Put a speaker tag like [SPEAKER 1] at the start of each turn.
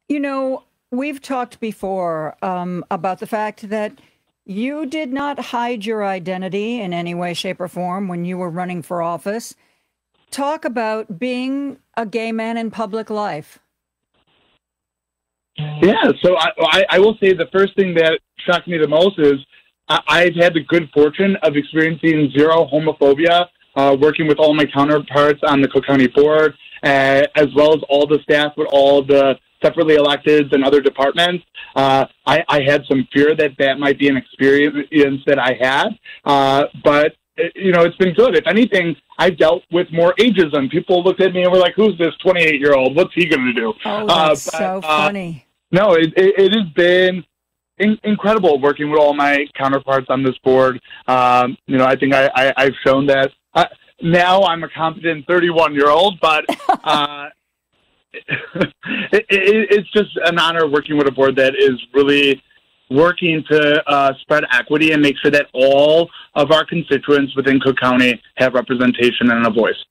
[SPEAKER 1] You know, we've talked before about the fact that you did not hide your identity in any way, shape, or form when you were running for office. Talk about being a gay man in public life.
[SPEAKER 2] Yeah, so I will say the first thing that shocked me the most is I've had the good fortune of experiencing zero homophobia, working with all my counterparts on the Cook County Board, as well as all the staff with all the separately electeds and other departments. I had some fear that might be an experience that I had, but it's been good. If anything, I've dealt with more ageism. People looked at me and were like, "Who's this 28-year-old? What's he going to do?"
[SPEAKER 1] Oh, that's so funny.
[SPEAKER 2] No, it has been incredible working with all my counterparts on this board. I think I've shown that now I'm a competent 31-year-old, but it's just an honor working with a board that is really working to spread equity and make sure that all of our constituents within Cook County have representation and a voice.